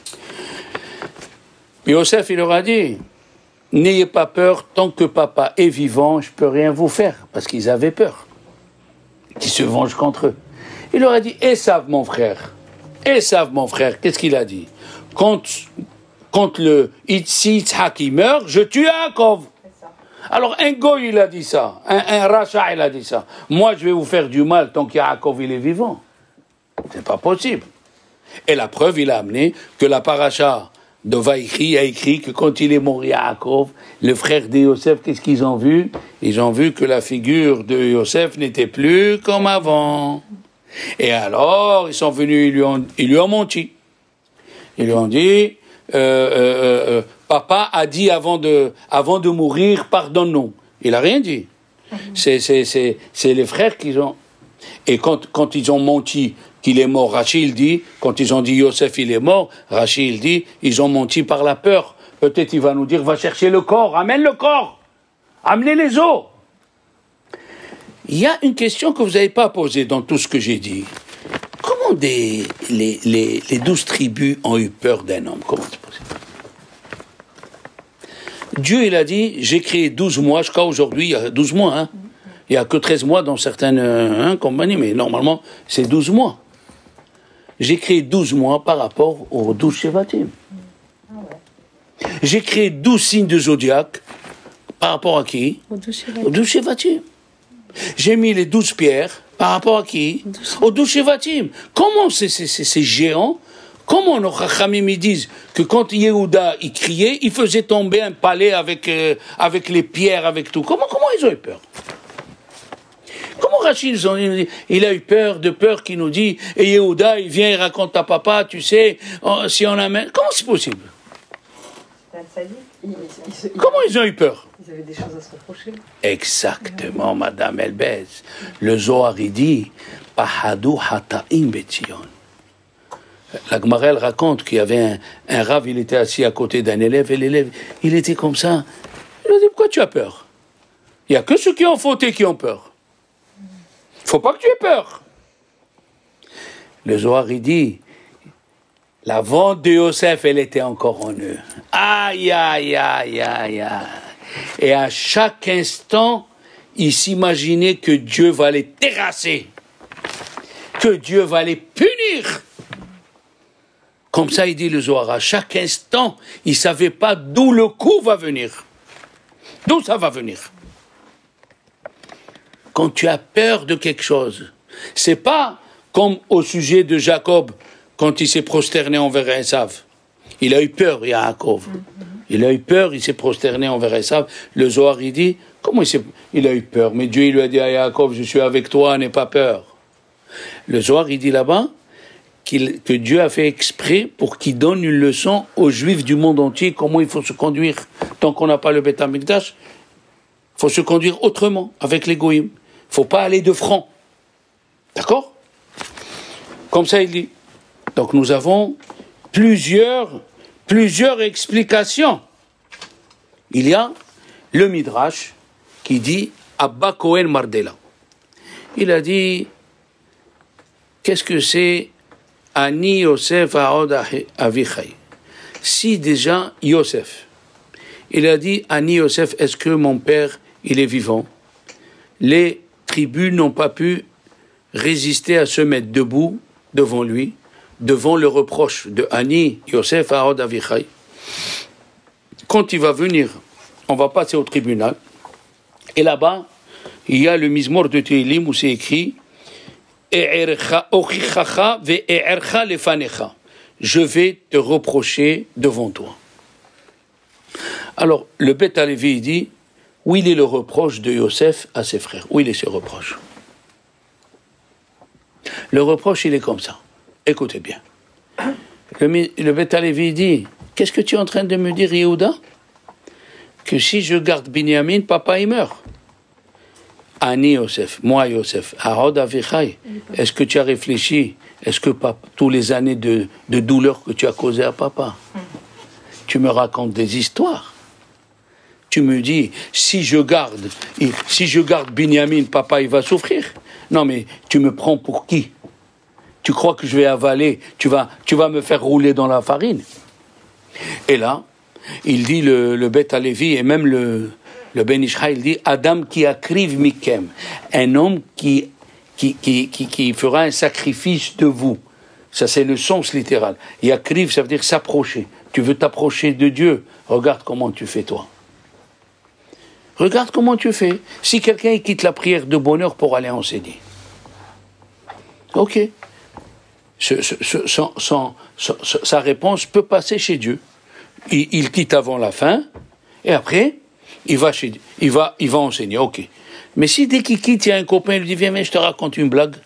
Yosef, il leur a dit, n'ayez pas peur, tant que papa est vivant, je ne peux rien vous faire, parce qu'ils avaient peur, qu'ils se vengent contre eux. Il leur a dit, Esav, mon frère, Esav, mon frère, qu'est-ce qu'il a dit? Quand, quand le si Yitzhak il meurt, je tue Yaakov. Alors un goy il a dit ça, un, un rachat il a dit ça. Moi je vais vous faire du mal tant qu'Yaakov il est vivant. C'est pas possible. Et la preuve il a amené que la paracha de Vaïchi a écrit que quand il est mort Yaakov, le frère de Yosef, qu'est-ce qu'ils ont vu? Ils ont vu que la figure de Yosef n'était plus comme avant. Et alors, ils sont venus, ils lui ont, ils lui ont menti. Ils lui ont dit, euh, euh, euh, papa a dit avant de, avant de mourir, pardonne-nous. Il n'a rien dit. C'est, c'est, c'est, c'est les frères qui ont... Et quand, quand ils ont menti qu'il est mort, Rachid dit, quand ils ont dit Yosef il est mort, Rachid dit, ils ont menti par la peur. Peut-être il va nous dire, va chercher le corps, amène le corps, amenez les os. Il y a une question que vous n'avez pas posée dans tout ce que j'ai dit. Comment des, les, les, les douze tribus ont eu peur d'un homme? Comment c'est possible? Dieu, il a dit, j'ai créé douze mois, jusqu'à aujourd'hui, il y a douze mois, hein. Il n'y a que treize mois dans certaines hein, compagnies, mais normalement, c'est douze mois. J'ai créé douze mois par rapport aux douze Shevatim. J'ai créé douze signes de zodiaque par rapport à qui? Aux douze Shevatim. J'ai mis les douze pierres par rapport à qui? Aux douze Shevatim. Comment c'est, c'est, c'est, c'est géant? Comment nos Chachamim ils disent que quand Yehuda il criait, il faisait tomber un palais avec, euh, avec les pierres, avec tout? Comment, comment ils ont eu peur? Comment Rachid, il a eu peur, de peur qu'il nous dit, et Yehuda, il vient, il raconte à papa, tu sais, si on amène... Comment c'est possible? Comment ils ont eu peur? Ils avaient des choses à se reprocher. Exactement, Madame Elbez. Le Zohar, il dit, Pahadou hata'im betzion. La Gemara, elle raconte qu'il y avait un, un rave, il était assis à côté d'un élève, et l'élève, il était comme ça. Il lui a dit, pourquoi tu as peur? Il n'y a que ceux qui ont fauté qui ont peur. Il ne faut pas que tu aies peur. Le Zohar, il dit, la vente de Yosef, elle était encore en eux. Aïe, aïe, aïe, aïe, aïe. Et à chaque instant, il s'imaginait que Dieu va les terrasser, que Dieu va les punir. Comme ça, il dit le Zohar, à chaque instant, il ne savait pas d'où le coup va venir. D'où ça va venir. Quand tu as peur de quelque chose, c'est pas comme au sujet de Jacob, quand il s'est prosterné envers Esav. Il a eu peur, Yaakov. Il a eu peur, il s'est prosterné envers Esav. Le Zohar, il dit, comment il, s'est... il a eu peur? Mais Dieu, il lui a dit à Yaakov, je suis avec toi, n'aie pas peur. Le Zohar, il dit là-bas, qu'il, que Dieu a fait exprès pour qu'il donne une leçon aux Juifs du monde entier, comment il faut se conduire. Tant qu'on n'a pas le Beth Amikdash, il faut se conduire autrement, avec les Goïm. Il ne faut pas aller de front. D'accord? Comme ça, il dit. Donc nous avons plusieurs, plusieurs explications. Il y a le Midrash qui dit Abba Cohen Mardela. Il a dit, qu'est-ce que c'est Ani Yosef Aod Avichai? Si déjà Yosef, il a dit Ani Yosef, est-ce que mon père, il est vivant? Les tribus n'ont pas pu résister à se mettre debout devant lui, devant le reproche de Ani Yosef Aod Avichai. Quand il va venir, on va passer au tribunal, et là-bas, il y a le Mizmor de Tehillim où c'est écrit je vais te reprocher devant toi. Alors, le Beth Halevi dit, où il est le reproche de Yosef à ses frères? Où il est ce reproche? Le reproche, il est comme ça. Écoutez bien. Le, le Beth Halevi dit, qu'est-ce que tu es en train de me dire, Yehuda? Que si je garde Binyamin, papa, il meurt. Ani Yosef, moi Yosef, Aod Avichai, est-ce que tu as réfléchi? Est-ce que papa, tous les années de, de douleur que tu as causées à papa, mm. tu me racontes des histoires? Tu me dis, si je garde, si je garde Binyamin, papa, il va souffrir? Non, mais tu me prends pour qui? Tu crois que je vais avaler, tu vas, tu vas me faire rouler dans la farine? Et là, il dit le, le Beth Halevi et même le, le Ben Ishra, il dit Adam qui akriv mikem, un homme qui, qui, qui, qui, qui fera un sacrifice de vous. Ça, c'est le sens littéral. Yakriv, ça veut dire s'approcher. Tu veux t'approcher de Dieu, regarde comment tu fais, toi. Regarde comment tu fais. Si quelqu'un quitte la prière de bonne heure pour aller enseigner. Ok. Ce, ce, ce, sans, sans, sans, sa réponse peut passer chez Dieu. Il, il quitte avant la fin, et après, il va, chez, il va, il va enseigner. Ok. Mais si dès qu'il quitte, il y a un copain, il lui dit, viens, mais je te raconte une blague.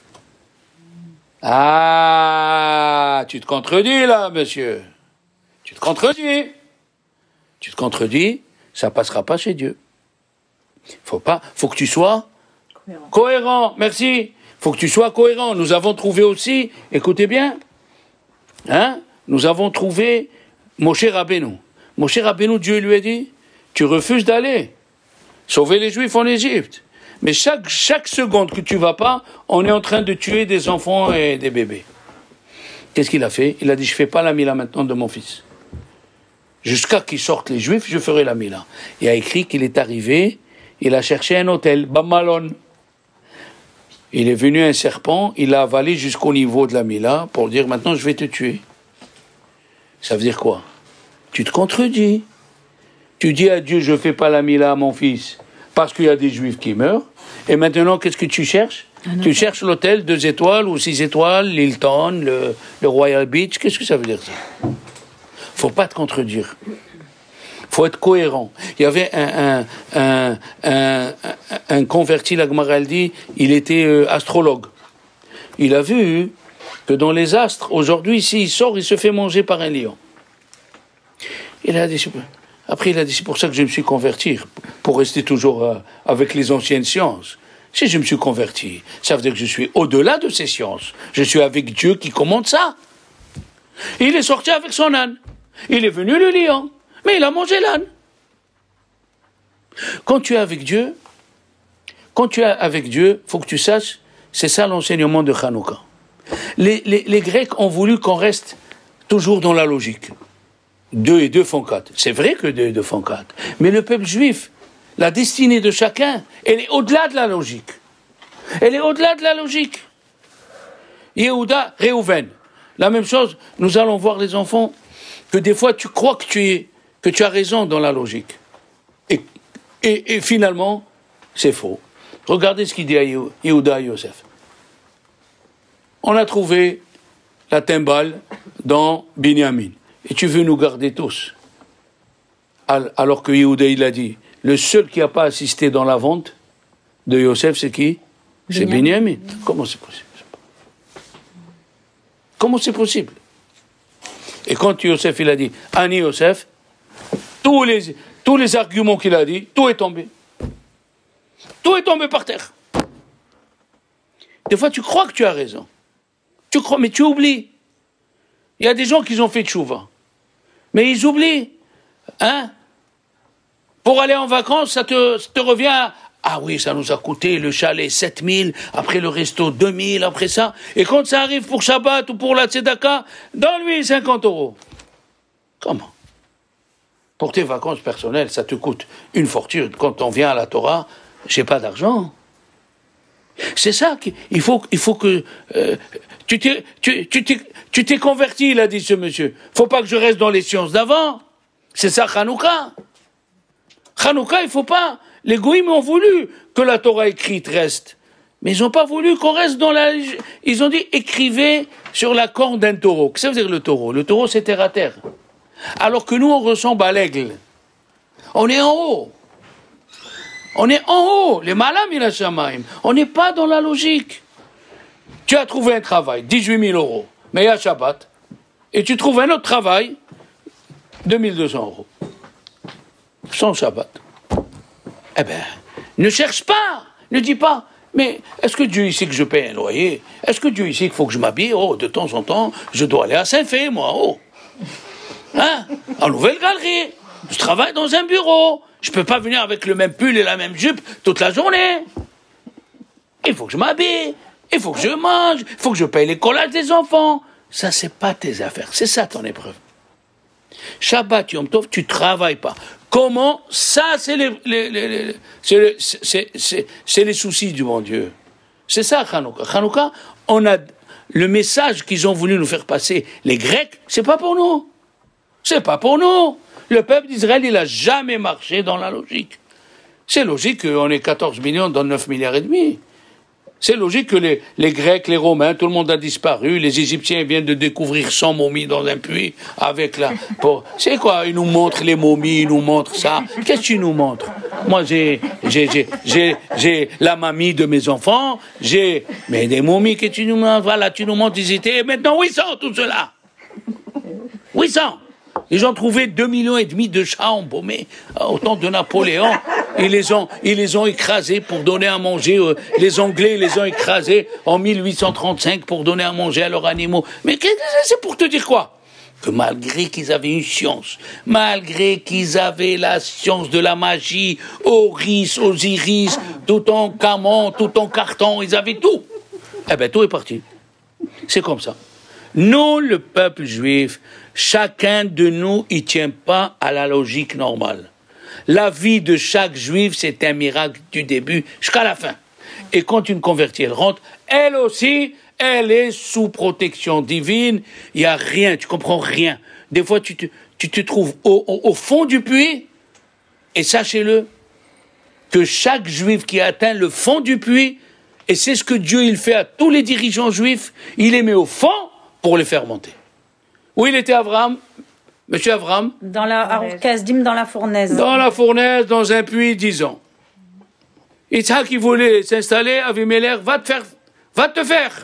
Ah, tu te contredis là, monsieur. Tu te contredis. Tu te contredis, ça passera pas chez Dieu. Faut pas, faut que tu sois cohérent. cohérent. Merci. Faut que tu sois cohérent. Nous avons trouvé aussi, écoutez bien, hein, nous avons trouvé Moshe Rabbeinu. Moshe Rabbeinu, Dieu lui a dit, tu refuses d'aller sauver les Juifs en Égypte. Mais chaque, chaque seconde que tu vas pas, on est en train de tuer des enfants et des bébés. Qu'est-ce qu'il a fait? Il a dit, je fais pas la mila maintenant de mon fils. Jusqu'à qu'ils sortent les Juifs, je ferai la mila. Il a écrit qu'il est arrivé, il a cherché un hôtel, Bamalon. Il est venu un serpent, il l'a avalé jusqu'au niveau de la mila pour dire, maintenant je vais te tuer. Ça veut dire quoi? Tu te contredis. Tu dis à Dieu, je fais pas la mila à mon fils. Parce qu'il y a des Juifs qui meurent. Et maintenant, qu'est-ce que tu cherches? ah Tu cherches l'hôtel deux étoiles ou six étoiles, l'Hilton, le, le Royal Beach. Qu'est-ce que ça veut dire, ça? Faut pas te contredire. Faut être cohérent. Il y avait un, un, un, un, un, un converti, la Gemara dit, il était euh, astrologue. Il a vu que dans les astres, aujourd'hui, s'il sort, il se fait manger par un lion. Il a dit... Après, il a dit, c'est pour ça que je me suis converti, pour rester toujours euh, avec les anciennes sciences. Si je me suis converti, ça veut dire que je suis au-delà de ces sciences. Je suis avec Dieu qui commande ça. Il est sorti avec son âne. Il est venu le lion, mais il a mangé l'âne. Quand tu es avec Dieu, quand tu es avec Dieu, faut que tu saches, c'est ça l'enseignement de Hanouka. Les, les, les Grecs ont voulu qu'on reste toujours dans la logique. Deux et deux font quatre. C'est vrai que deux et deux font quatre. Mais le peuple juif, la destinée de chacun, elle est au-delà de la logique. Elle est au-delà de la logique. Yehuda, Réhouven. La même chose, nous allons voir les enfants, que des fois tu crois que tu, es, que tu as raison dans la logique. Et, et, et finalement, c'est faux. Regardez ce qu'il dit à Yehuda et Yosef. On a trouvé la timbale dans Binyamin. Et tu veux nous garder tous. Alors que Yehuda, il a dit, le seul qui n'a pas assisté dans la vente de Yosef, c'est qui? C'est Binyamin. Comment c'est possible? Comment c'est possible? Et quand Yosef, il a dit, Ani Yosef, tous les, tous les arguments qu'il a dit, tout est tombé. Tout est tombé par terre. Des fois, tu crois que tu as raison. Tu crois, mais tu oublies. Il y a des gens qui ont fait tchouva. Mais ils oublient. Hein? Pour aller en vacances, ça te, ça te revient. Ah oui, ça nous a coûté le chalet sept mille, après le resto deux mille, après ça. Et quand ça arrive pour Shabbat ou pour la Tzedaka, donne-lui cinquante euros. Comment? Pour tes vacances personnelles, ça te coûte une fortune. Quand on vient à la Torah, j'ai pas d'argent. C'est ça qu'il faut, il faut que... Euh, tu t'es, tu, tu t'es, tu t'es converti, il a dit ce monsieur. Faut pas que je reste dans les sciences d'avant. C'est ça, Hanouka. Hanouka, il faut pas... Les goïms ont voulu que la Torah écrite reste. Mais ils n'ont pas voulu qu'on reste dans la... Ils ont dit, écrivez sur la corne d'un taureau. Qu'est-ce que ça veut dire le taureau? Le taureau, c'est terre à terre. Alors que nous, on ressemble à l'aigle. On est en haut. On est en haut. Les malam il a shamaim. On n'est pas dans la logique. Tu as trouvé un travail, dix-huit mille euros. Mais il y a Shabbat. Et tu trouves un autre travail, deux mille deux cents euros. Sans Shabbat. Eh bien, ne cherche pas. Ne dis pas. Mais est-ce que Dieu ici que je paye un loyer? Est-ce que Dieu ici qu'il faut que je m'habille? Oh, de temps en temps, je dois aller à Saint-Fé, moi. Oh. Hein? En Nouvelle-Galerie. Je travaille dans un bureau. Je ne peux pas venir avec le même pull et la même jupe toute la journée. Il faut que je m'habille. Il faut que je mange. Il faut que je paye les collages des enfants. Ça, c'est pas tes affaires. C'est ça ton épreuve. Shabbat, Yom Tov, tu travailles pas. Comment? Ça, c'est les, les, les, les, c'est, les, c'est, c'est, c'est les soucis du bon Dieu. C'est ça, Hanouka. Hanouka, on a, le message qu'ils ont voulu nous faire passer, les Grecs, c'est pas pour nous. C'est pas pour nous. Le peuple d'Israël, il a jamais marché dans la logique. C'est logique qu'on est quatorze millions dans neuf milliards et demi. C'est logique que les, les Grecs, les Romains, tout le monde a disparu. Les Égyptiens viennent de découvrir cent momies dans un puits avec la... Pour... C'est quoi? Ils nous montrent les momies, ils nous montrent ça. Qu'est-ce que tu nous montres? Moi, j'ai, j'ai, j'ai, j'ai, j'ai la mamie de mes enfants, j'ai... Mais des momies que tu nous montres, voilà, tu nous montres, ils étaient maintenant huit cents, tout cela. huit cents. Ils ont trouvé deux millions et demi de chats embaumés au temps de Napoléon. Ils les ont, ils les ont écrasés pour donner à manger. Euh, les Anglais les ont écrasés en mille huit cent trente-cinq pour donner à manger à leurs animaux. Mais c'est pour te dire quoi? Que malgré qu'ils avaient une science, malgré qu'ils avaient la science de la magie, Horus, Osiris, tout en Camon, tout en Carton, ils avaient tout. Eh bien, tout est parti. C'est comme ça. Nous, le peuple juif, chacun de nous, il ne tient pas à la logique normale. La vie de chaque juif, c'est un miracle du début jusqu'à la fin. Et quand une convertie, elle rentre, elle aussi, elle est sous protection divine. Il n'y a rien, tu comprends rien. Des fois, tu te, tu te trouves au, au, au fond du puits, et sachez-le, que chaque juif qui atteint le fond du puits, et c'est ce que Dieu il fait à tous les dirigeants juifs, il les met au fond pour les faire monter. Où il était Abraham? Monsieur Abraham? Dans la Kasdim, dans la fournaise. Dans la fournaise, dans un puits, dix ans. Yitzhak, qui voulait s'installer, Avimelech, va te faire, va te faire.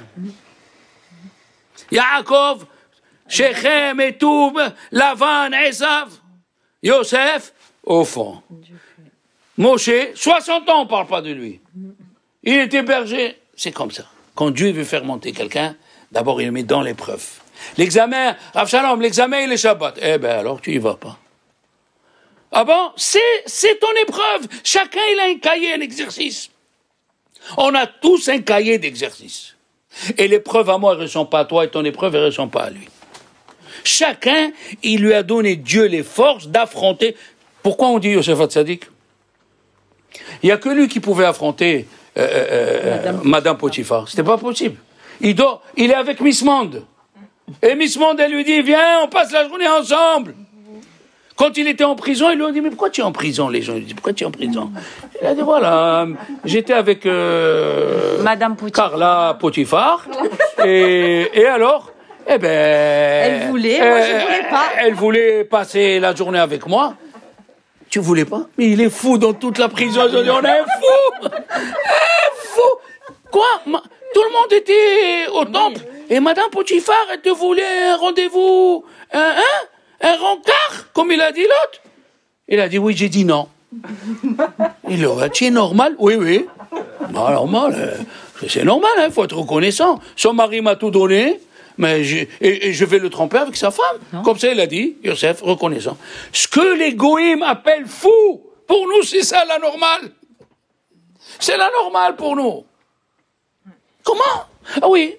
Yaakov, Shechem et tout, Lavan, Esav, Yosef, au fond. Moshe, soixante ans, on ne parle pas de lui. Il était berger. C'est comme ça. Quand Dieu veut faire monter quelqu'un, d'abord il le met dans l'épreuve. L'examen, Rav Shalom, l'examen il est Shabbat. Eh bien alors tu y vas pas. Ah bon? C'est, c'est ton épreuve. Chacun il a un cahier, un exercice. On a tous un cahier d'exercice. Et l'épreuve à moi, elle ne ressemble pas à toi, et ton épreuve, elle ne ressemble pas à lui. Chacun, il lui a donné Dieu les forces d'affronter. Pourquoi on dit Yosef Hatzadik? Il n'y a que lui qui pouvait affronter euh, euh, Madame, Madame Potiphar. C'était pas possible. Il, doit, il est avec Miss Monde. Et Miss Monde, elle lui dit, viens, on passe la journée ensemble. Quand il était en prison, ils lui ont dit, mais pourquoi tu es en prison? Les gens lui disent, pourquoi tu es en prison? Il a dit, voilà, j'étais avec euh, Madame Potiphar. Carla Potiphar. et, et alors, eh ben... Elle voulait, moi je ne voulais pas. Elle voulait passer la journée avec moi. Tu voulais pas? Mais il est fou dans toute la prison. Ils ont dit, on est un fou! Un fou! Quoi? Tout le monde était au temple. Et Madame Potiphar, elle te voulait un rendez-vous, un, hein? Un rencard, comme il a dit l'autre. Il a dit, oui, j'ai dit non. Il a dit, c'est normal? Oui, oui. Bah, normal, euh, c'est normal, il hein, faut être reconnaissant. Son mari m'a tout donné, mais je, et, et je vais le tromper avec sa femme. Non. Comme ça, il a dit, Yosef, reconnaissant. Ce que les goïms appellent fou, pour nous, c'est ça la normale. C'est la normale pour nous. Comment? Ah oui.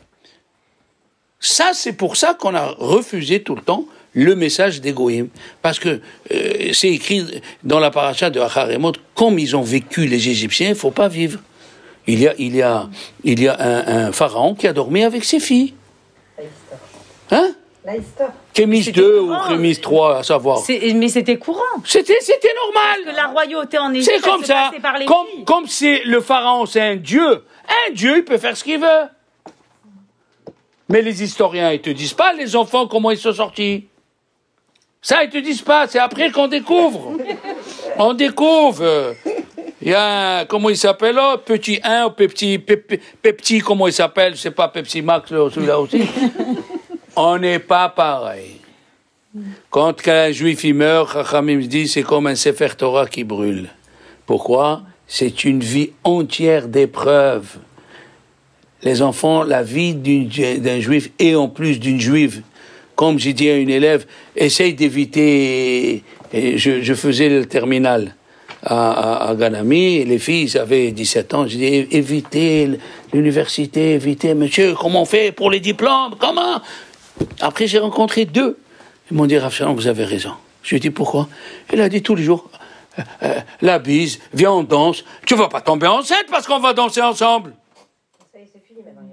Ça, c'est pour ça qu'on a refusé tout le temps le message des goïms. Parce que euh, c'est écrit dans la paracha de Acharemot, comme ils ont vécu les Égyptiens, il ne faut pas vivre. Il y a, il y a, il y a un, un pharaon qui a dormi avec ses filles. Hein? Kémis deux ou Kémis trois, à savoir. C'est, mais c'était courant. C'était, c'était normal. Parce que la royauté en Égypte, c'est comme ça. Par les comme, filles. comme c'est le pharaon, c'est un dieu. Un dieu, il peut faire ce qu'il veut. Mais les historiens, ils te disent pas, les enfants, comment ils sont sortis. Ça, ils te disent pas, c'est après qu'on découvre. On découvre. Il y a un, comment il s'appelle là, petit un, petit, petit, comment il s'appelle, c'est pas Pepsi Max, celui-là aussi. On n'est pas pareil. Quand un juif il meurt, Chachamim dit, c'est comme un Sefer Torah qui brûle. Pourquoi? C'est une vie entière d'épreuves. Les enfants, la vie d'un juif et en plus d'une juive, comme j'ai dit à une élève, essaye d'éviter, je, je faisais le terminal à, à, à Ganami, les filles avaient dix-sept ans, j'ai dit évitez l'université, évitez, monsieur, comment on fait pour les diplômes, comment? Après j'ai rencontré deux, ils m'ont dit, Rav Shalom, vous avez raison. Je lui ai dit pourquoi? Elle a dit tous les jours, euh, euh, la bise, viens on danse, tu vas pas tomber enceinte parce qu'on va danser ensemble. Ça y est, c'est fini maintenant, il n'y a ni les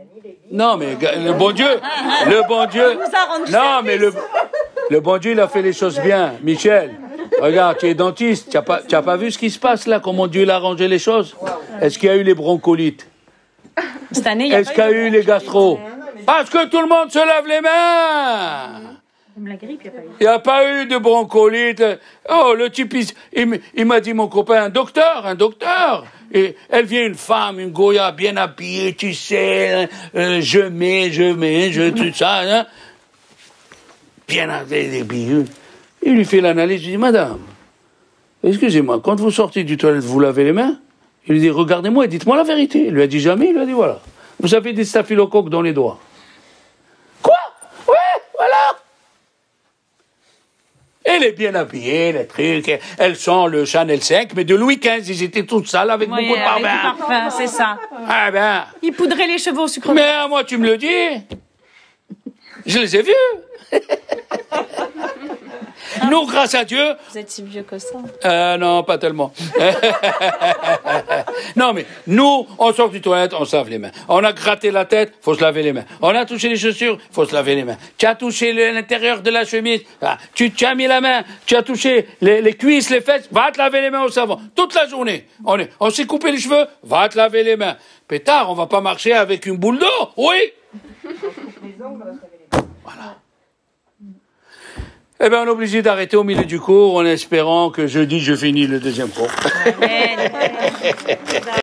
Non, mais le bon Dieu, le bon Dieu. Non, mais le, le bon Dieu, il a fait les choses bien. Michel, regarde, tu es dentiste, tu n'as pas, tu as pas vu ce qui se passe là, comment Dieu il a arrangé les choses? Est-ce qu'il y a eu les broncholites? Cette année, il y a Est-ce qu'il y a eu les gastro? Parce que tout le monde se lave les mains. Même la grippe, il n'y a pas eu. Il n'y a pas eu de broncolite. Oh, le type, il, il, il m'a dit, mon copain, un docteur, un docteur. Et elle vient une femme, une Goya, bien habillée, tu sais, euh, je mets, je mets, je, tout ça, hein. Bien habillée, bien. Il lui fait l'analyse, il dit, madame, excusez-moi, quand vous sortez du toilette, vous lavez les mains? Il lui dit, regardez-moi et dites-moi la vérité. Il lui a dit jamais, il lui a dit, voilà. Vous avez des staphylocoques dans les doigts. Quoi? Ouais, voilà. Elle est bien habillée, les trucs, elle sent le Chanel cinq, mais de Louis quinze, ils étaient tous sales avec Oui, beaucoup de avec parfum. du parfum, c'est ça. Ah ben. Il poudrait les cheveux au sucre. Mais à moi, tu me le dis. Je les ai vus. Nous, grâce à Dieu... Vous êtes si vieux que ça. Euh, non, pas tellement. Non, mais nous, on sort du toilette, on se lave les mains. On a gratté la tête, faut se laver les mains. On a touché les chaussures, faut se laver les mains. Tu as touché l'intérieur de la chemise, ah, tu, tu as mis la main, tu as touché les, les cuisses, les fesses, va te laver les mains au savon. Toute la journée. On est, on s'est coupé les cheveux, va te laver les mains. Pétard, on va pas marcher avec une boule d'eau, oui. Voilà. Eh bien, on est obligé d'arrêter au milieu du cours en espérant que jeudi, je finis le deuxième cours. Amen.